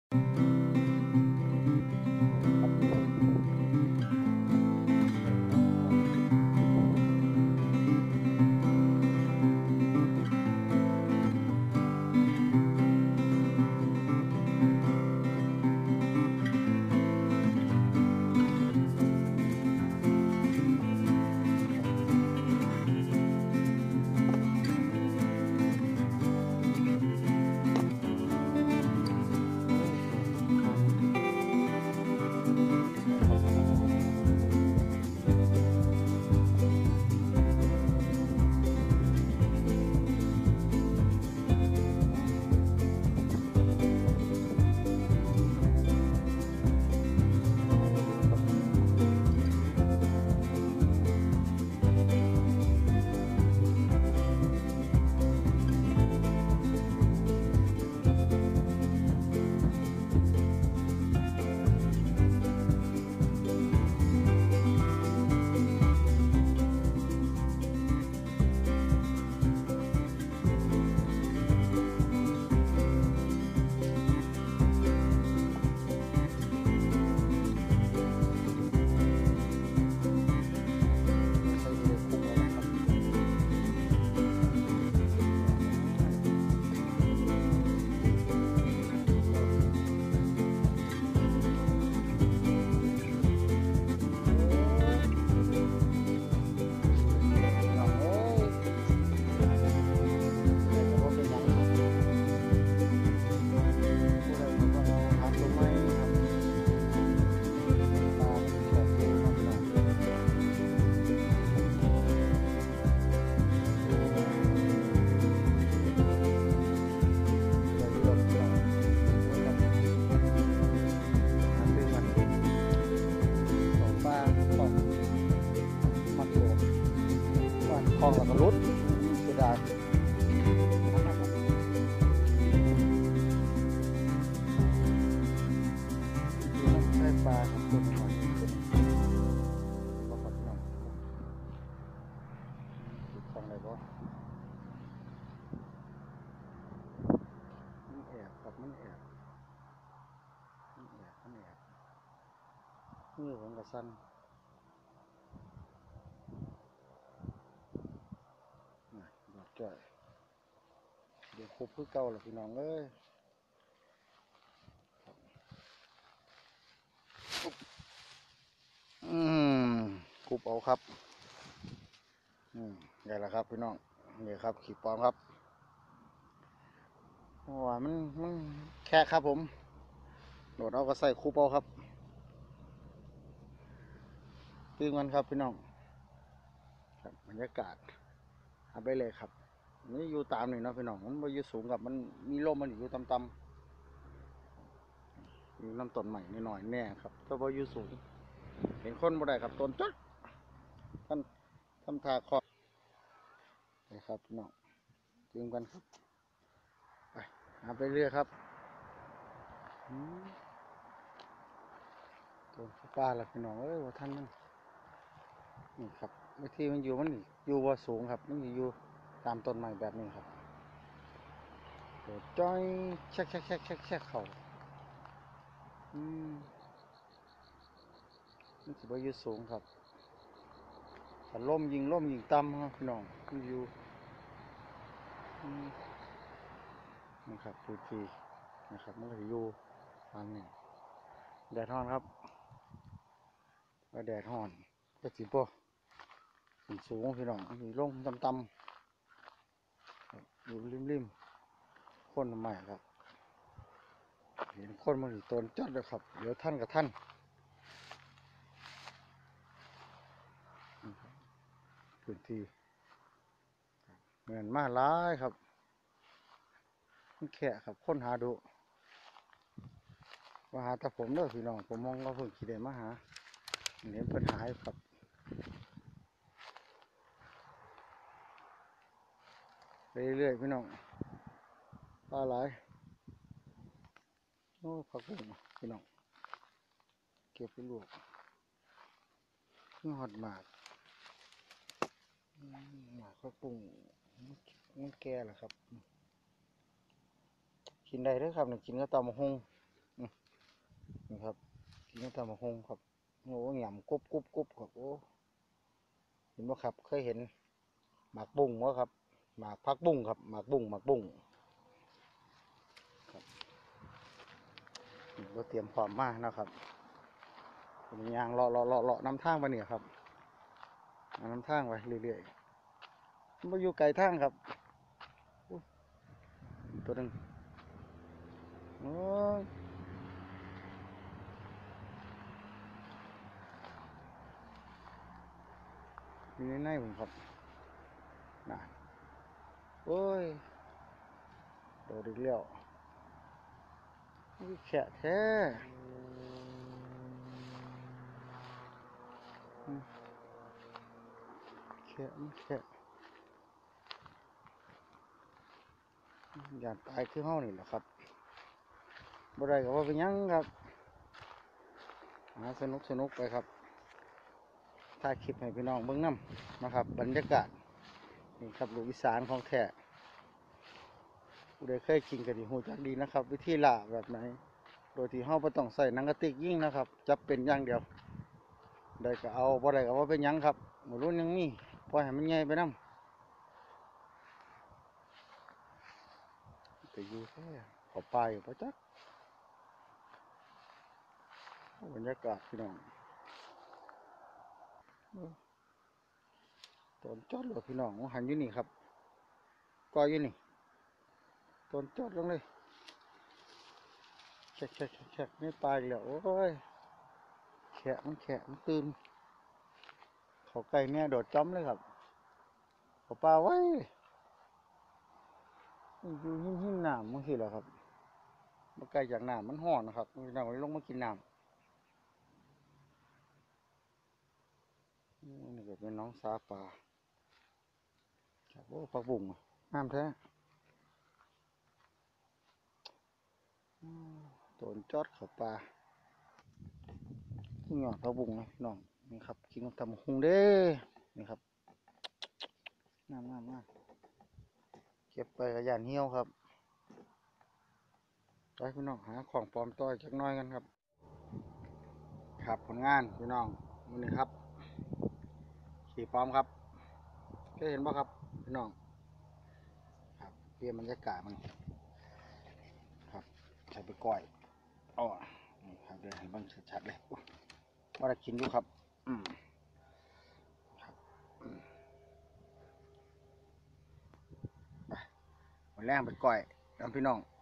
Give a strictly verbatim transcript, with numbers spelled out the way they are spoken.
คลองหลังรุดเสียดายใช้ปลาของคนหน่อยเป็นปลาขอดหน่อยดูคลองอะไรบ้างมันแอบครับมันแอบมันแอบมันแอบมือผมกับสั้นดอกจ่อยเดี๋ยวคุบคือเก่าหรอพี่น้องเอ้ยอืมคุบเอาครับอืมนี่แหละครับพี่น้องนี่ครับขีดปอมครับว่ามันมันแค่ครับผมโดดเอาก็ใส่คุบเอาครับตื่นกันครับพี่น้องครับบรรยากาศเอาไปเลยครับนี่อยู่ตามนี่เนาะพี่น้องมันไม่อยู่สูงกับมันมีลมมันอยู่ต่ำๆอยู่น้ำต้นใหม่นิดหน่อยแน่ครับถ้าว่าอยู่สูงเห็นคนบ่ได้ครับต้นจ๊ดท่านทำทาคอนี่ครับพี่น้องตื่นกันครับไปเอาไปเรื่อยครับต้นปลาละพี่น้องเอ้ยว่าท่านมันนี่ครับบางทีมันอยู่มันอยู่ว่าสูงครับมันอยู่ตามต้นไม้แบบนี้ครับโดดจ้อยแช่แช่แช่แช่แช่เข่าอืมมันถือว่าอยู่สูงครับแต่ล่มยิงล่มยิงต่ำครับพี่น้องมันอยู่นี่ครับพื้นที่นะครับมันก็อยู่ตามนี้แดดฮ้อนครับว่าแดดฮ้อนก็สิบ่สูงสูงพี่น้องมีลงต่ำๆอยู่ริมๆคนใหม่ครับเห็นคนมันอยู่ต้นจัดเลยครับเดี๋ยวท่านกับท่านพื้นที่เหมือนมาหลายครับมันแค่ครับคนหาดูมาหาแต่ผมเด้อพี่น้องผมมองว่าเพิ่งขี่เดินมาหาเห็นเพิ่นหายครับไปเรื่อยพี่น้องปลาไหลโอ้ผักบุ้งพี่น้องเก็บไปลวกนี่หอดหมากหมากผักบุ้งมันแก่เหรอครับกินได้ด้วยครับเนี่ยกินก็ตำมะฮงนี่ครับกินกับตำบักหุ่งครับโอ้หยำกรุบกรุบกรุบครับโอ้เห็นบ่ครับเคยเห็นหมากบุ้งบ่ครับหมากพักบุ้งครับหมากบุ้งหมากบุ้งครับเราเตรียมพร้อมมากนะครับผมยางเลาะเลาะเลาะเลาะน้ำทางไปเนี่ยครับน้ำทางไปเรื่อยๆมันอยู่ไกลทางครับตัวนึงโอ้อยู่ในในผมครับน่ะโอ้ยโดดอีกแล้วนี่แฉะแท้แฉะมันแฉะอยากตายคือเฮานี่แหละครับบ่ได้ก็ว่าเป็นยังครับหาสนุกสนุกไปครับถ่ายคลิปให้พี่น้องเบิ่งน้ำนะครับบรรยากาศนี่ครับลูกอีสานของแท้ผู้ใดเคยกินก็ดีหูจักดีนะครับวิธีล่าแบบไหนโดยที่เฮาบ่ต้องใส่หนังกระติกยิงนะครับจับเป็นอย่างเดียวได้ก็เอาบ่ได้ก็ว่าเป็นยังครับบ่รู้ยังมีปล่อยให้มันใหญ่ไปนำก็อยู่แค่ขอปลาอยู่บ่จักบรรยากาศพี่น้องตอนจอดรถพี่น้องหันอยู่นี่ครับก็อยู่นี่ตอนจอดลงเลยแฉกแฉกแฉกไม่ปลาอีกแล้วโอ้ยแฉะมันแฉะมันตื่นเขาไก่แม่โดดจ้ำเลยครับเขาปลาไว้อยู่หิ้มหิ้มน้ำมันคืออะไรครับมาไก่จากน้ำมันห่อนนะครับพี่น้องเลยลงมากินน้ำนี่ก็เป็นน้องซาปลาโอ้ปลาบุ๋งน้ำแท้โดนจอดเขาปลาที่หยอดปลาบุ๋งน้องนี่ครับกินกับตำหุงเด้นี่ครับน้ำน้ำน้ำเก็บไปกระยานเหี้ยวครับไปพี่น้องหาของปลอมต่อยจักน้อยกันครับครับผลงานพี่น้องนี่ครับขี่ปลอมครับเคยเห็นป่ะครับพี่น้องครับเปลี่ยนบรรยากาศมันครับใส่ไปก่อยอ๋อนี่ครับเดี๋ยวให้บ้างชัดๆเลยว่าจะกินดูครับอืมครับไปวันแรกไปก่อยน้ำพี่น้อง